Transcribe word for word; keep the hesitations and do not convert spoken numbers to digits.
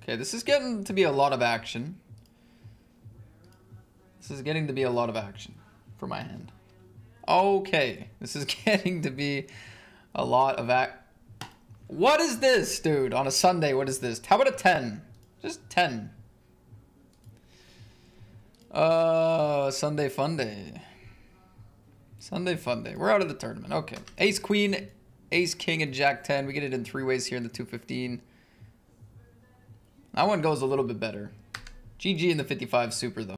Okay, this is getting to be a lot of action. This is getting to be a lot of action for my hand. Okay, this is getting to be a lot of act. What is this, dude? On a Sunday, what is this? How about a ten? Just ten. Uh, Sunday fun day. Sunday fun day. We're out of the tournament. Okay. Ace queen, ace king, and jack ten. We get it in three ways here in the two fifteen. That one goes a little bit better. G G in the fifty-five super though.